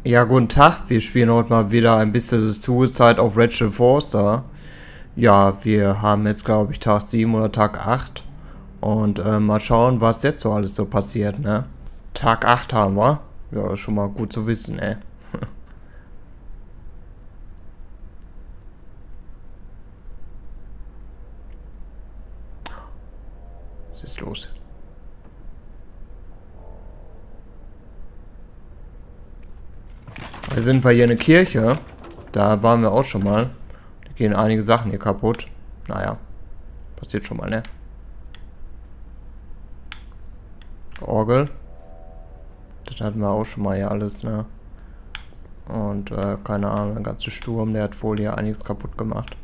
Ja, guten Tag. Wir spielen heute mal wieder ein bisschen Suicide auf Rachel Forster. Ja, wir haben jetzt, glaube ich, Tag 7 oder Tag 8. Und mal schauen, was jetzt so alles so passiert, ne? Tag 8 haben wir. Ja, das ist schon mal gut zu wissen, ey. Was ist los? Da sind wir hier in der Kirche. Da waren wir auch schon mal. Da gehen einige Sachen hier kaputt. Naja, passiert schon mal, ne? Orgel. Das hatten wir auch schon mal hier alles, ne? Und keine Ahnung, der ganze Sturm, der hat wohl hier einiges kaputt gemacht.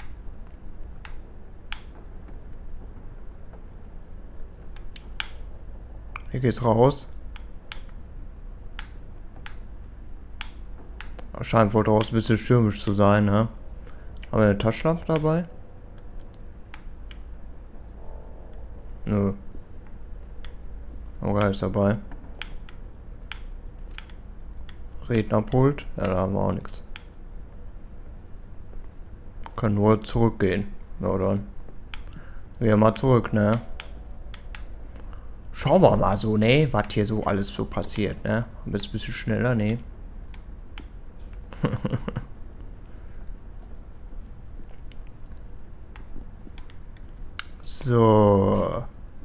Hier geht's raus. Scheint wohl draußen ein bisschen stürmisch zu sein, ne? Haben wir eine Taschenlampe dabei? Nö. Oh, gar nichts dabei. Rednerpult? Ja, da haben wir auch nichts. Können nur zurückgehen. Ja, dann. Wir mal zurück, ne? Schauen wir mal so, ne? Was hier so alles so passiert, ne? Ein bisschen schneller, ne? So.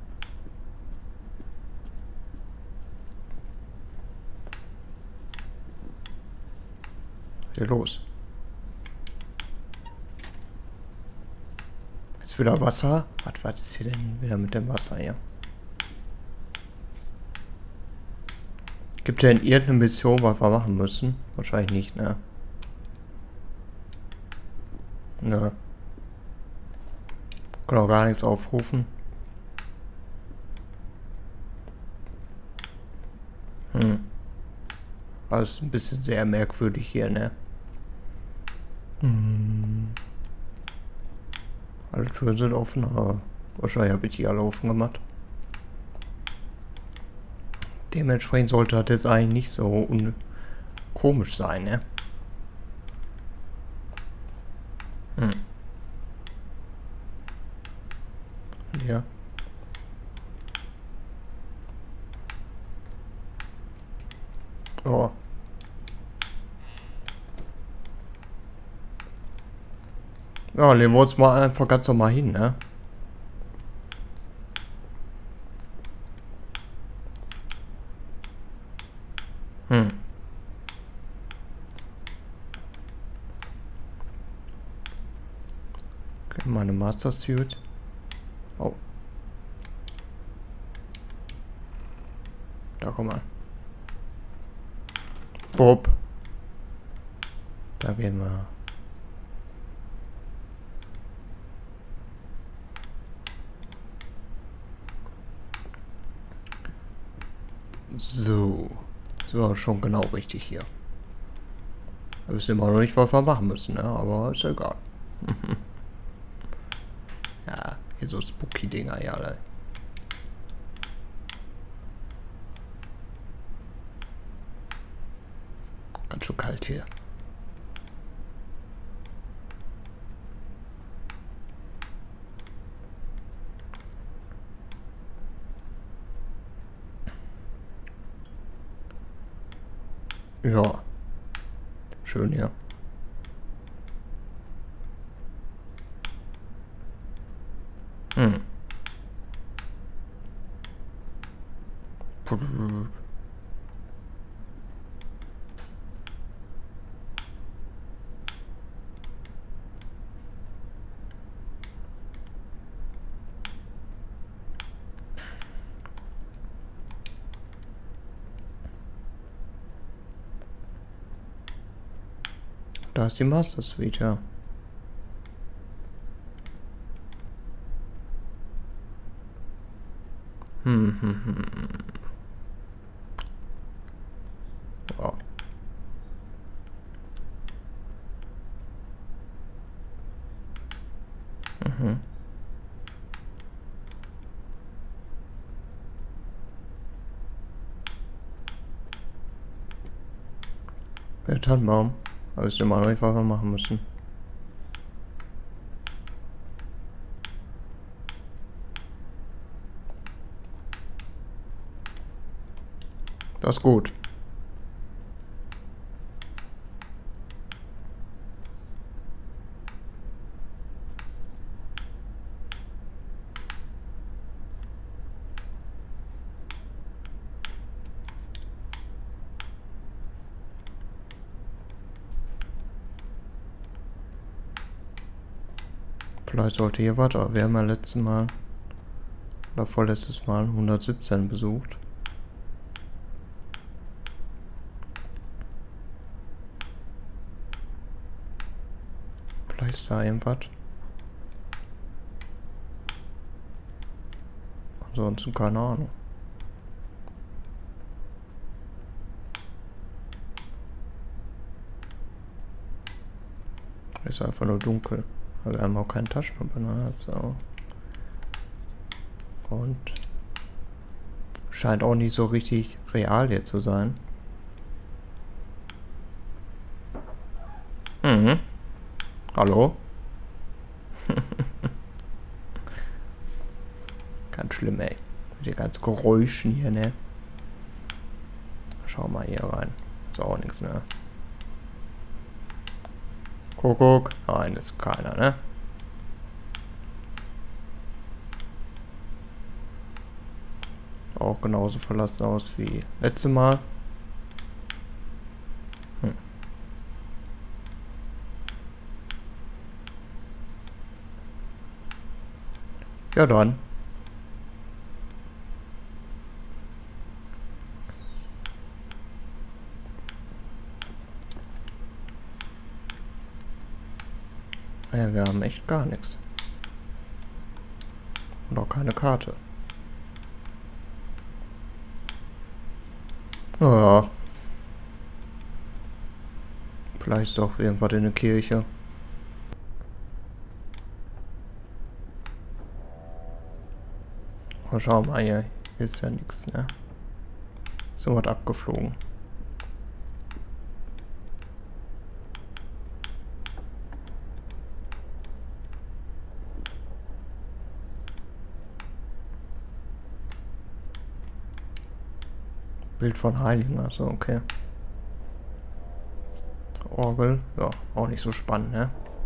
Hier los. Ist wieder Wasser? Was ist hier denn wieder mit dem Wasser hier? Gibt es denn irgendeine Mission, was wir machen müssen? Wahrscheinlich nicht, ne? Nö. Kann auch gar nichts aufrufen. Alles ein bisschen sehr merkwürdig hier, ne? Alle Türen sind offen, aber wahrscheinlich habe ich die alle offen gemacht. Dementsprechend sollte das jetzt eigentlich nicht so komisch sein, ne? Ja. Oh. Ja, legen wir uns mal einfach ganz normal hin, ne? Okay, meine Master Suit. Oh. Da komm mal. Bob. Da gehen wir. So. So, schon genau richtig hier. Wir wissen immer noch nicht, was wir machen müssen, ne? Aber ist ja egal. Ja, hier so Spooky-Dinger, ja. Da. Ganz schön kalt hier. Ja. Schön hier. Da ist die Master Suite, ja. Wow. Der Tannenbaum. Aber ist immer noch nicht, was wir machen müssen. Das ist gut. Vielleicht sollte hier was, aber wir haben ja letztes Mal oder vorletztes Mal 117 besucht. Vielleicht ist da irgendwas. Ansonsten keine Ahnung. Ist einfach nur dunkel. Wir haben auch keine Taschenlampe, ne? So. Und scheint auch nicht so richtig real hier zu sein. Mhm. Hallo? Ganz schlimm, ey. Mit den ganzen Geräuschen hier, ne? Schau mal hier rein. Ist auch nichts, ne? Kuckuck. Nein, ist keiner, ne? Auch genauso verlassen aus wie letztes Mal. Ja dann. Ja, wir haben echt gar nichts. Und auch keine Karte. Ja. Vielleicht doch irgendwas in der Kirche. Mal schauen mal hier. Hier ist ja nichts, ne? So was abgeflogen. Bild von Heiligen, also okay. Orgel, ja, auch nicht so spannend, ne?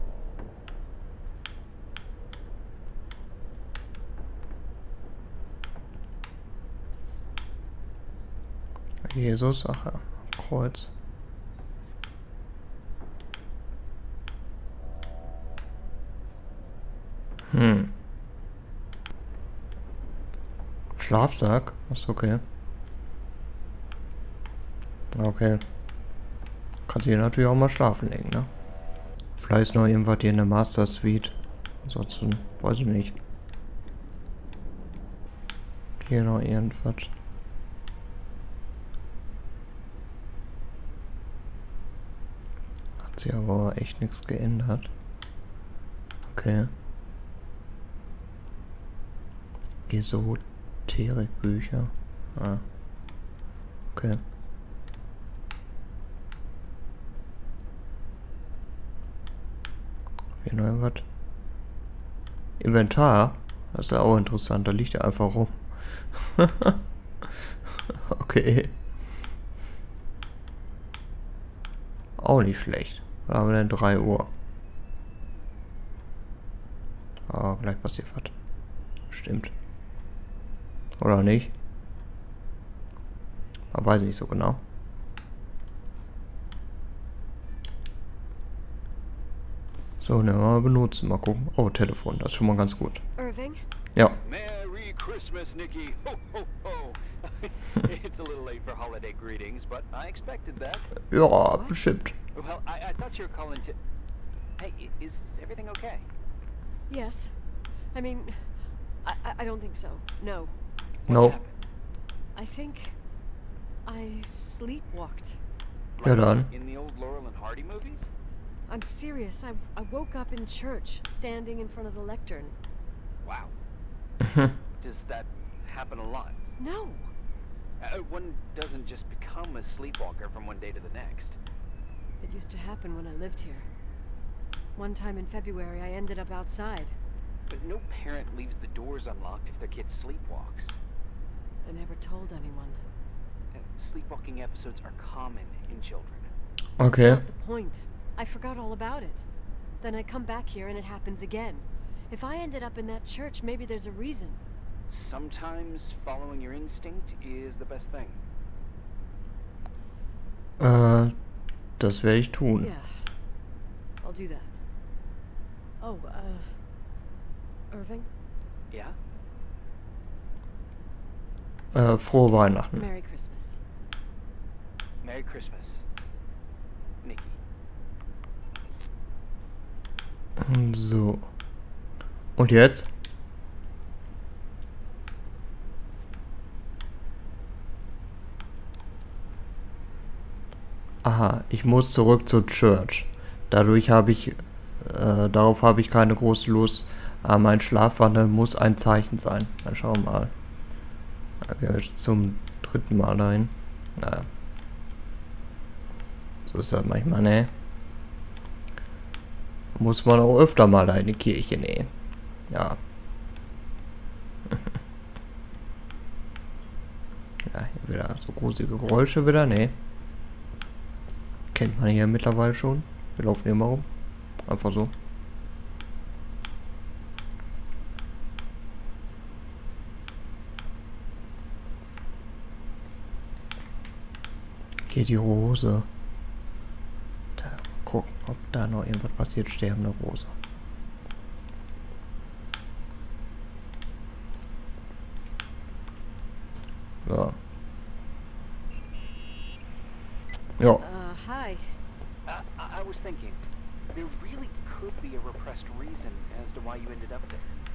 Jesus, ach ja, Kreuz. Schlafsack? Ist okay. Okay. Kannst du natürlich auch mal schlafen legen, ne? Vielleicht ist noch irgendwas hier in der Master Suite. Ansonsten weiß ich nicht. Hier noch irgendwas. Hat sich aber echt nichts geändert. Okay. Esoterikbücher. Ah. Okay. Hier noch irgendwas. Inventar. Das ist ja auch interessant. Da liegt er einfach rum. Okay. Auch nicht schlecht. Da haben wir denn 3 Uhr. Ah, gleich passiert was. Stimmt. Oder nicht? Man weiß nicht so genau. So, ne, mal benutzen. Mal gucken. Oh, Telefon. Das ist schon mal ganz gut. Irving? Ja. Merry Christmas, Nikki. Ho, ho, ho. It's a little late for holiday greetings, but I expected that. Ja, bestimmt. Well, I thought you were calling to... Hey, is everything okay? Yes. I mean, I don't think so. No. No. happened? I think I sleepwalked. Ja, dann. In the old Laurel and Hardy movies? I'm serious. I woke up in church, standing in front of the lectern. Wow. Does that happen a lot? No. One doesn't just become a sleepwalker from one day to the next. It used to happen when I lived here. One time in February, I ended up outside. But no parent leaves the doors unlocked if their kid sleepwalks. I never told anyone. Sleepwalking episodes are common in children. Okay. That's not the point. I forgot all about it. Then I come back here and it happens again. If I ended up in that church, maybe there's a reason. Sometimes following your instinct is the best thing. Das werde ich tun. Yeah. I'll do that. Oh, Irving? Yeah? Frohe Weihnachten. Merry Christmas. Merry Christmas, Nikki. So. Und jetzt? Aha, ich muss zurück zur Church. Dadurch habe ich, darauf habe ich keine große Lust. Aber mein Schlafwandel muss ein Zeichen sein. Dann schauen wir mal. Da gehen wir jetzt zum 3. Mal dahin. Naja. So ist das manchmal, ne? Muss man auch öfter mal da in die Kirche, ne? Ja. Ja, hier wieder so gruselige Geräusche wieder, ne? Kennt man hier mittlerweile schon. Wir laufen hier mal rum. Einfach so. Hier die Rose. Da, mal gucken, ob da noch irgendwas passiert. Sterbende Rose. So. Ja. Hi. I was thinking, there really could be a repressed reason as to why you ended up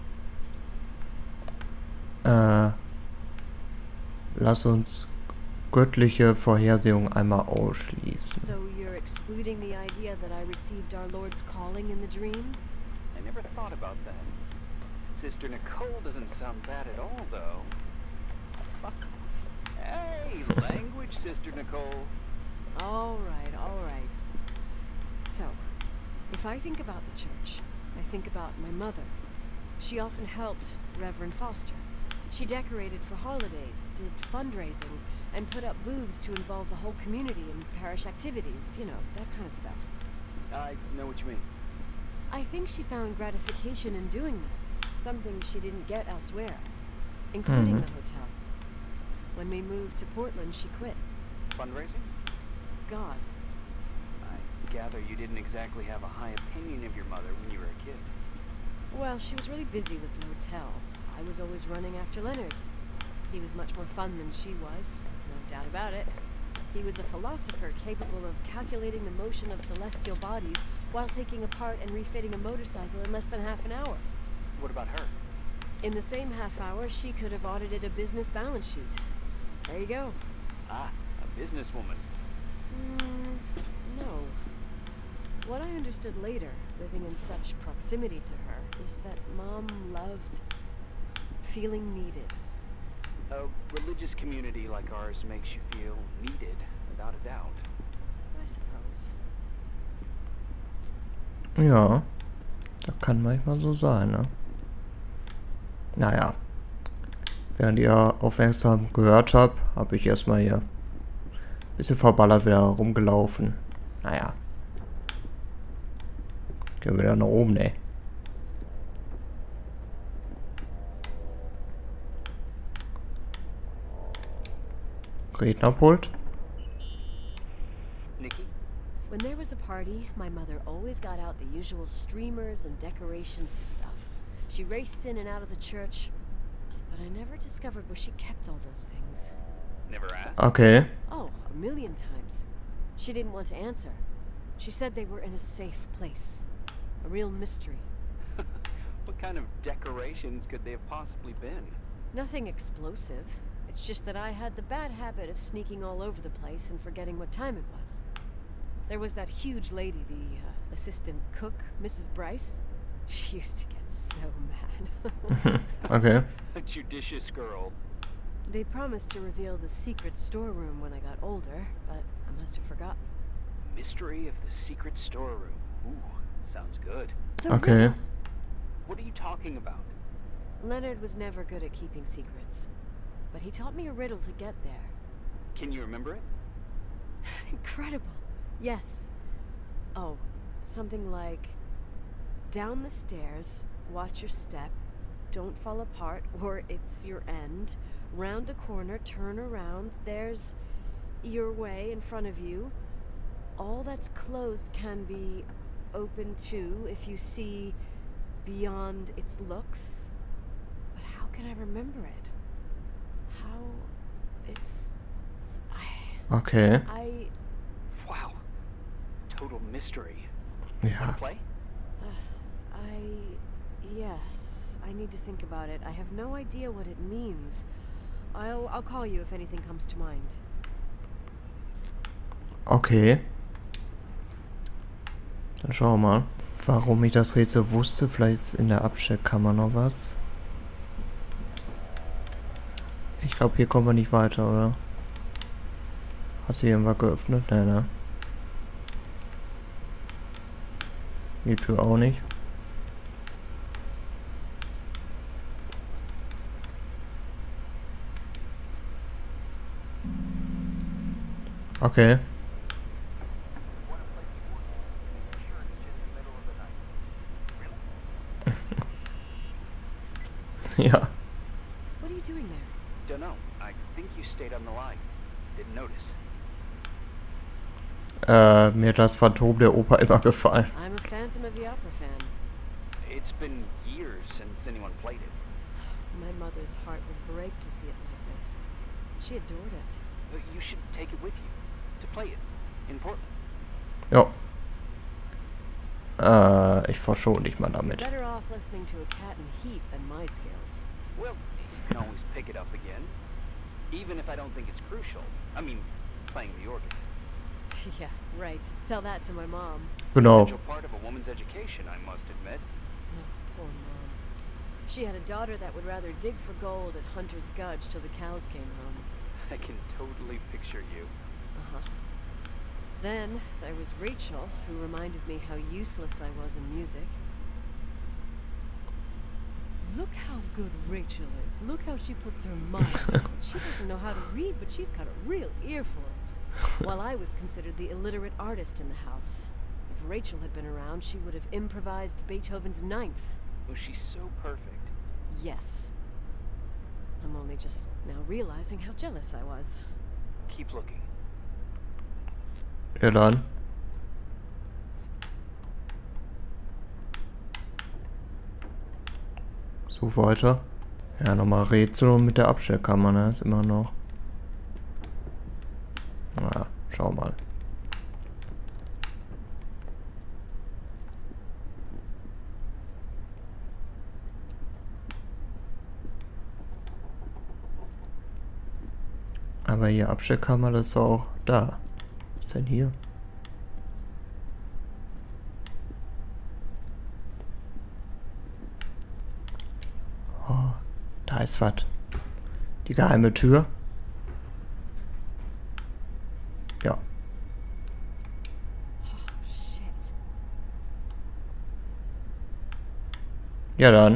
there. Lass uns göttliche Vorhersehung einmal ausschließen. So you're excluding the idea that I received our Lord's calling in the dream? I never thought about that. Sister Nicole doesn't sound bad at all, though. Fuck off. Hey, language, Sister Nicole. All right, all right. So, if I think about the church, I think about my mother. She often helped Reverend Foster. She decorated for holidays, did fundraising, and put up booths to involve the whole community in parish activities, you know, that kind of stuff. I know what you mean. I think she found gratification in doing that, something she didn't get elsewhere, including the hotel. When we moved to Portland, she quit. Fundraising? God. I gather you didn't exactly have a high opinion of your mother when you were a kid. Well, she was really busy with the hotel. I was always running after Leonard. He was much more fun than she was, no doubt about it. He was a philosopher capable of calculating the motion of celestial bodies while taking apart and refitting a motorcycle in less than half an hour. What about her? In the same half hour, she could have audited a business balance sheet. There you go. Ah, a businesswoman. No. What I understood later, living in such proximity to her, is that Mom loved feeling needed. A religious community like ours makes you feel needed, without a doubt. I suppose. Ja, das kann manchmal so sein, ne? Naja. Während ihr aufmerksam gehört habt, habe ich erstmal hier ein bisschen verballert wieder rumgelaufen. Naja. Gehen wir wieder nach oben, ne? Rednerpult. Nikki? When there was a party, my mother always got out the usual streamers and decorations and stuff. She raced in and out of the church, but I never discovered where she kept all those things. Never asked? Okay. Oh, a million times. She didn't want to answer. She said they were in a safe place. A real mystery. What kind of decorations could they have possibly been? Nothing explosive. It's just that I had the bad habit of sneaking all over the place and forgetting what time it was. There was that huge lady, the assistant cook, Mrs. Bryce. She used to get so mad. Okay. A judicious girl. They promised to reveal the secret storeroom when I got older, but I must have forgotten. Mystery of the secret storeroom. Ooh, sounds good. The Okay. riddle. What are you talking about? Leonard was never good at keeping secrets, but he taught me a riddle to get there. Can you remember it? Incredible. Yes. Oh, something like, down the stairs, watch your step, don't fall apart or it's your end, round a corner, turn around, there's your way in front of you. All that's closed can be open too if you see beyond its looks. But how can I remember it? How... it's... Okay. I... Wow. Total mystery. Ja. Play? Yes. I need to think about it. I have no idea what it means. I'll call you if anything comes to mind. Okay. Dann schauen wir mal. Warum ich das Rätsel wusste. Vielleicht ist in der Abstellkammer noch was. Ich glaube, hier kommen wir nicht weiter, oder? Hat sie irgendwas geöffnet? Nein, ne? Die Tür auch nicht. Okay. Ja. What are you doing there? Don't know. I think you stayed on the line. Didn't notice. Mir hat das Phantom der Oper immer gefallen. I'm a Phantom of the Opera fan. It's been years since anyone played it. My mother's heart would break to see it like this. She adored it. But you should take it with you to play it in Portland. Ja. Ich verschone dich mal damit. Better off listening to a cat in heat than my skills. Well, you can always pick it up again, even if I don't think it's crucial. I mean, playing the organ. Yeah, right. Tell that to my mom. Genau. Essential part of a woman's education, I must admit. Oh, poor mom. She had a daughter that would rather dig for gold at Hunter's Gulch till the cows came home. I can totally picture you. Uh-huh. Then there was Rachel, who reminded me how useless I was in music. Look how good Rachel is. Look how she puts her mind to it. She doesn't know how to read, but she's got a real ear for it. While I was considered the illiterate artist in the house. If Rachel had been around, she would have improvised Beethoven's Ninth. Was she so perfect? Yes. I'm only just now realizing how jealous I was. Keep looking. Ja dann. So weiter. Ja, nochmal Rätsel und mit der Abstellkammer, ne? Ist immer noch. Na, schau mal. Aber hier Abstellkammer, das ist auch da. Was ist denn hier? Oh, da ist was. Die geheime Tür. Ja. Oh, shit. Ja dann.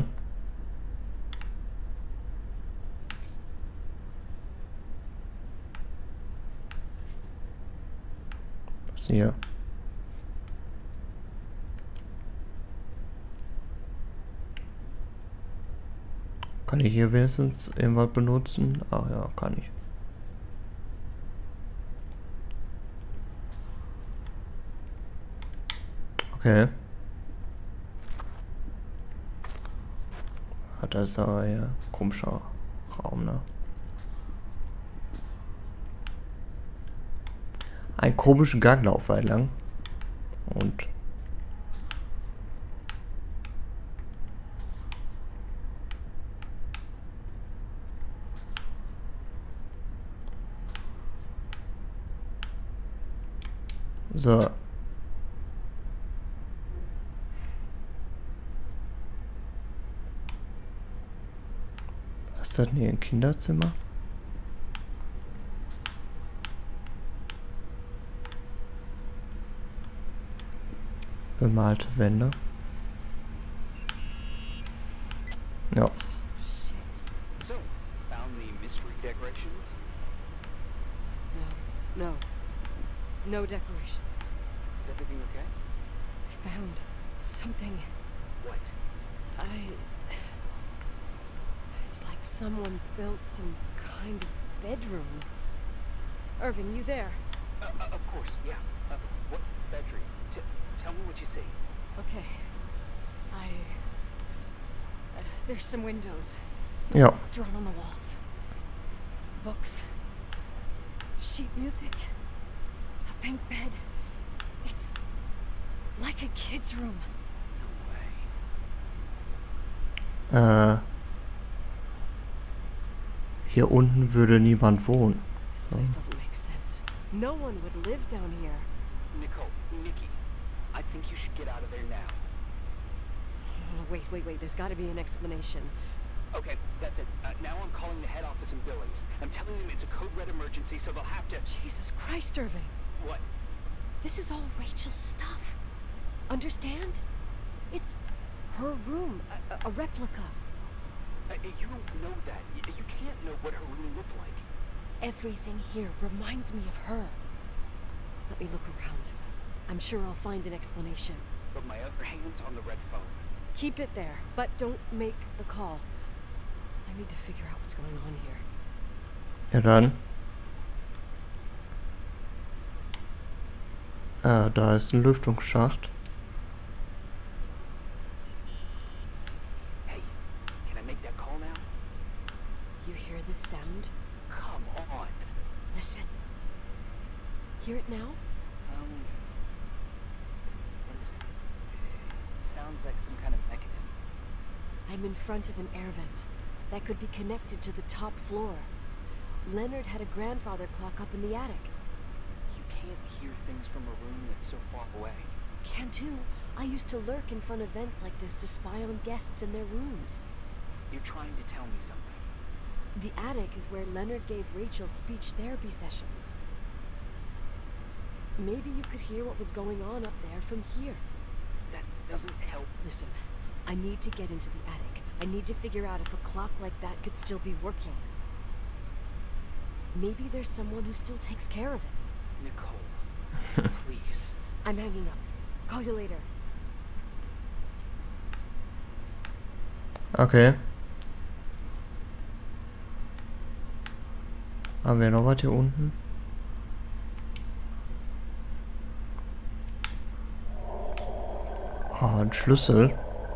Was ist denn hier? Kann ich hier wenigstens irgendwas benutzen? Ah ja, kann ich. Okay. Ah, das ist aber ja komischer Raum, ne? Ein komischen Ganglauf weit lang. Und so. Was ist das denn hier, ein Kinderzimmer? Bemalte Wände. Ja. Shit. So, found the mystery decorations? No. No decorations. Is everything okay? I found something. What? It's like someone built some kind of bedroom. Irving, you there? Of course, yeah. What bedroom? Tell me what you see. Okay. There's some windows Ja. drawn on the walls. Books. Sheet music. A pink bed. It's like a kid's room. No way. Hier unten würde niemand wohnen. This place doesn't make sense. No one would live down here. Nicole, Nikki, I think you should get out of there now. Oh, wait. There's got to be an explanation. Okay, that's it. Now I'm calling the head office in Billings. I'm telling them it's a code red emergency, so they'll have to... Jesus Christ, Irving. What? This is all Rachel's stuff. Understand? It's her room, a replica. You don't know that. You can't know what her room looked like. Everything here reminds me of her. Let me look around. I'm sure I'll find an explanation. But my other hand's on the red phone. Keep it there, but don't make the call. I need to figure out what's going on here. Ja dann. Da ist ein Lüftungsschacht. Hey, can I make that call now? You hear this sound? Come on. Listen. Hear it now? What is it? Sounds like some kind of mechanism. I'm in front of an air vent that could be connected to the top floor. Leonard had a grandfather clock up in the attic. You can't hear things from a room that's so far away. Can too. I used to lurk in front of vents like this to spy on guests in their rooms. You're trying to tell me something. The attic is where Leonard gave Rachel speech therapy sessions. Maybe you could hear what was going on up there from here. That doesn't help. Listen, I need to get into the attic. I need to figure out if a clock like that could still be working. Maybe there's someone who still takes care of it. Nicole, please. I'm hanging up. Call you later. Okay. Haben wir noch was hier unten? Ah, ein Schlüssel.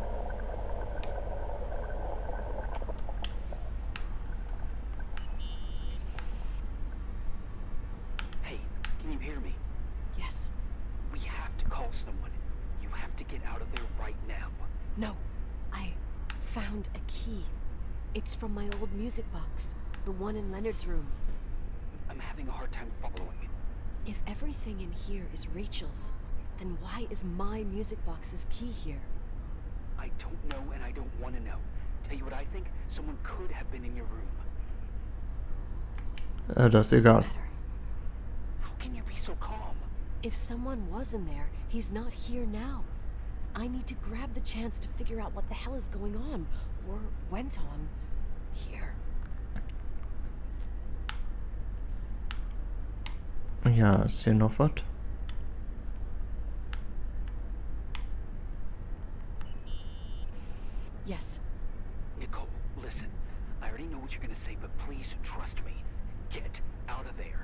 Hey, can you hear me? Yes. We have to call someone. You have to get out of there right now. No. I found a key. It's from my old music box. The one in Leonard's room. I'm having a hard time following it. If everything in here is Rachel's, then why is my music box's key here? I don't know and I don't want to know. Tell you what I think? Someone could have been in your room. Das ist Doesn't egal. matter. How can you be so calm? If someone was in there, he's not here now. I need to grab the chance to figure out what the hell is going on, or went on, here. Ja, ist hier noch was? Yes. Nicole, listen. I already know what you're gonna say, but please trust me. Get out of there.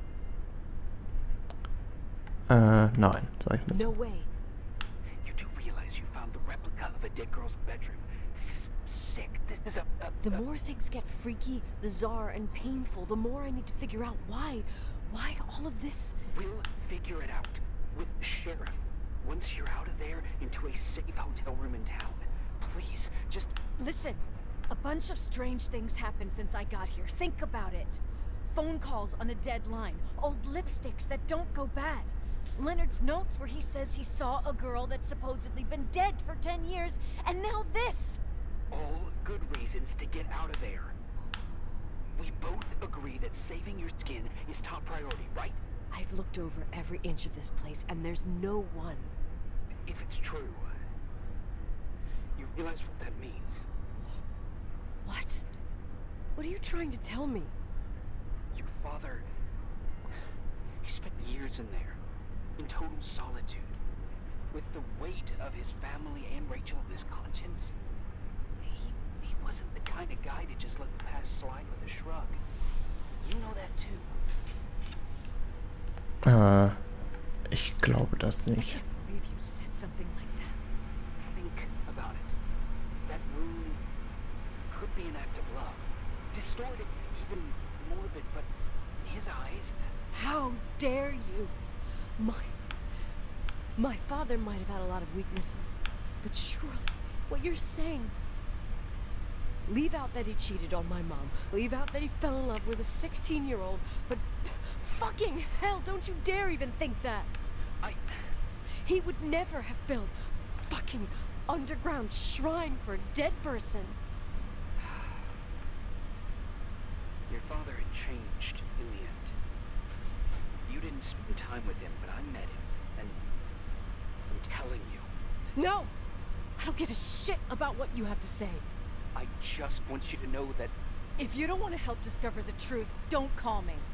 Nein, sag ich No nicht. way. You do realize you found the replica of a dead girl's bedroom. This is sick. This is The more things get freaky, bizarre, and painful, the more I need to figure out why all of this... We'll figure it out. With the sheriff. Once you're out of there, into a safe hotel room in town. Please, just... Listen, a bunch of strange things happened since I got here. Think about it. Phone calls on a dead line, old lipsticks that don't go bad. Leonard's notes where he says he saw a girl that's supposedly been dead for 10 years, and now this! all good reasons to get out of there. We both agree that saving your skin is top priority, right? I've looked over every inch of this place, and there's no one. if it's true, you realize what that means? What? What are you trying to tell me? Your father, he spent years in there, in total solitude, with the weight of his family and Rachel on his conscience. He wasn't the kind of guy to just let the past slide with a shrug. You know that too. Ich glaube das I nicht. can't believe you said something like that. Think about it. That wound could be an act of love. Distorted, even morbid, but in his eyes... How dare you? My father might have had a lot of weaknesses, but surely what you're saying... Leave out that he cheated on my mom. Leave out that he fell in love with a 16-year-old, but fucking hell, don't you dare even think that! He would never have built a fucking underground shrine for a dead person. Your father had changed in the end. You didn't spend time with him, but I met him, and I'm telling you. No! I don't give a shit about what you have to say. I just want you to know that... If you don't want to help discover the truth, don't call me.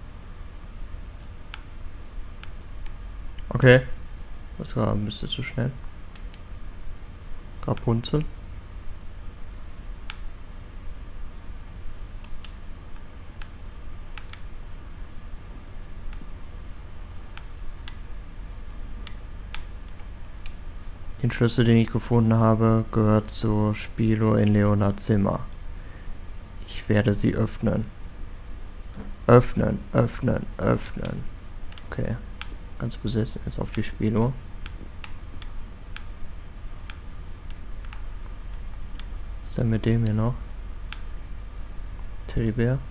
Okay. Das war ein bisschen zu schnell. Rapunzel. Den Schlüssel, den ich gefunden habe, gehört zu Spilo in Leonards Zimmer. Ich werde sie öffnen. Öffnen, öffnen, öffnen. Okay. Ganz besessen ist auf die Spilo. Was ist denn mit dem hier noch? Teddybär.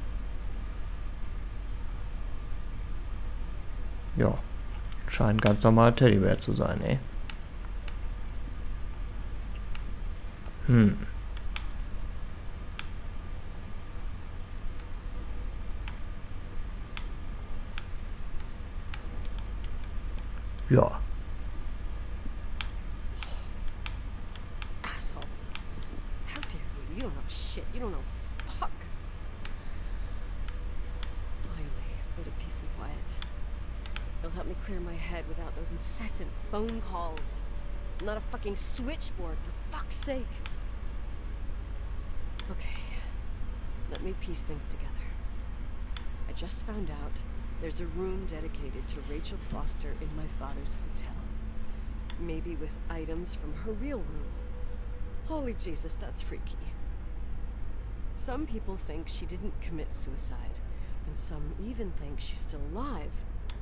Ja. Scheint ein ganz normaler Teddybär zu sein, ey. Ja. Asshole. How dare you? You don't know shit. You don't know fuck. Finally, a bit of peace and quiet. It'll help me clear my head without those incessant phone calls. I'm not a fucking switchboard, for fuck's sake. Okay, let me piece things together. I just found out there's a room dedicated to Rachel Foster in my father's hotel. Maybe with items from her real room. Holy Jesus, that's freaky. Some people think she didn't commit suicide, and some even think she's still alive.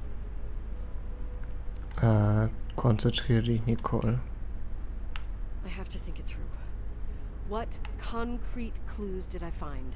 Konzentriere dich, Nicole. I have to think it through. What concrete clues did I find?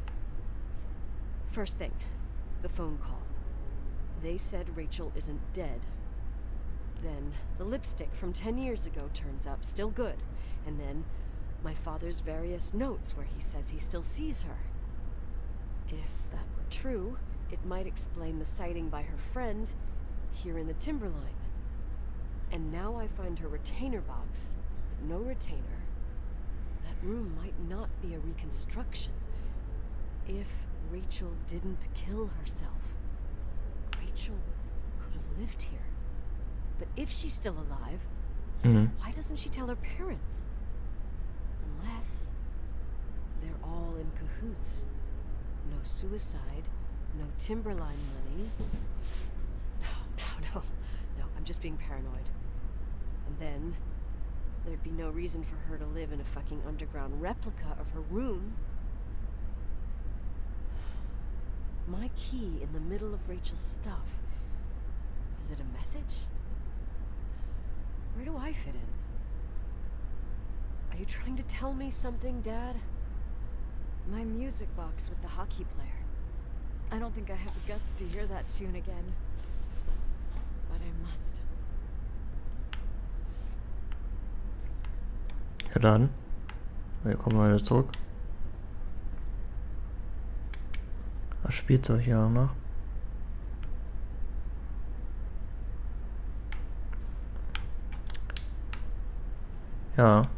First thing, the phone call. They said Rachel isn't dead. Then the lipstick from 10 years ago turns up, still good. And then my father's various notes where he says he still sees her. If that were true, it might explain the sighting by her friend here in the Timberline. And now I find her retainer box, but no retainer. That room might not be a reconstruction. If Rachel didn't kill herself, Rachel could have lived here. But if she's still alive, why doesn't she tell her parents? Unless they're all in cahoots. No suicide, no Timberline money. No, I'm just being paranoid. And then there'd be no reason for her to live in a fucking underground replica of her room. My key in the middle of Rachel's stuff. Is it a message? Where do I fit in? Are you trying to tell me something, Dad? My music box with the hockey player. I don't think I have the guts to hear that tune again. But I must. Ja dann. Wir kommen wieder zurück. Das Spielzeug hier, ne? Ja.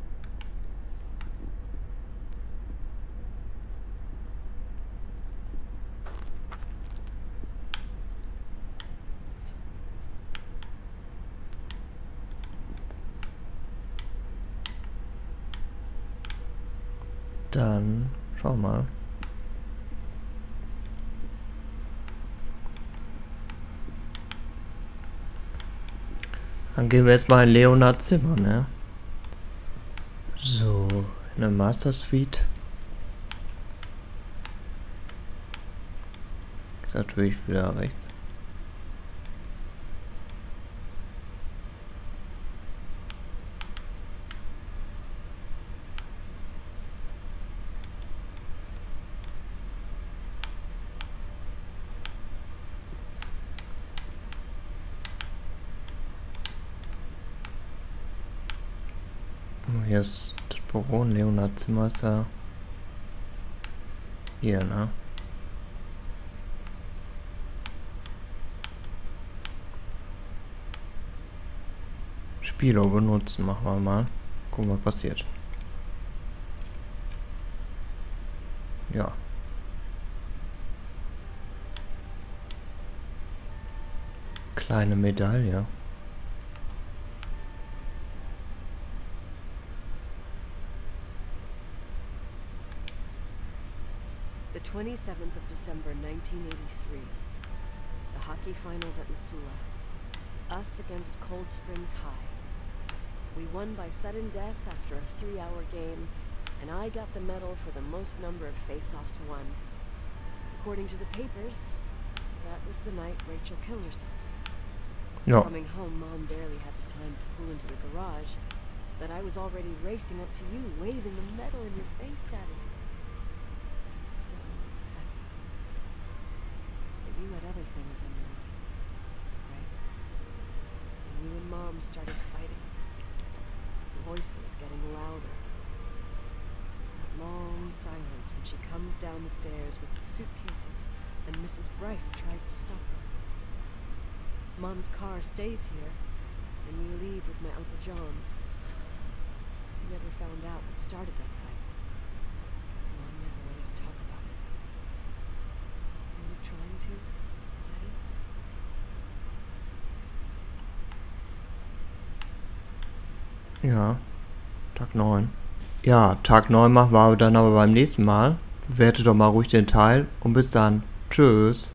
Dann schau mal. Dann gehen wir jetzt mal in Leonards Zimmer, ne? So, eine Master Suite. Ist natürlich wieder rechts. Hier ist das Büro, Leonards Zimmer ist ja hier, ne? Spieler benutzen, machen wir mal. Gucken, was passiert. Ja. Kleine Medaille. The 27th of December, 1983. The hockey finals at Missoula. Us against Cold Springs High. We won by sudden death after a 3-hour game, and I got the medal for the most number of face-offs won. According to the papers, that was the night Rachel killed herself. Ja. Coming home, Mom barely had the time to pull into the garage, that I was already racing up to you, waving the medal in your face, Daddy. I'm so happy. But you had other things on your mind, right? And you and Mom started fighting. Voices getting louder. That long silence when she comes down the stairs with the suitcases and Mrs. Bryce tries to stop her. Mom's car stays here, and you leave with my Uncle John's. You never found out what started that fight. Mom never wanted to talk about it. Are you trying to, Daddy? Ja, Tag 9. Ja, Tag 9 machen wir dann aber beim nächsten Mal. Bewertet doch mal ruhig den Teil und bis dann. Tschüss.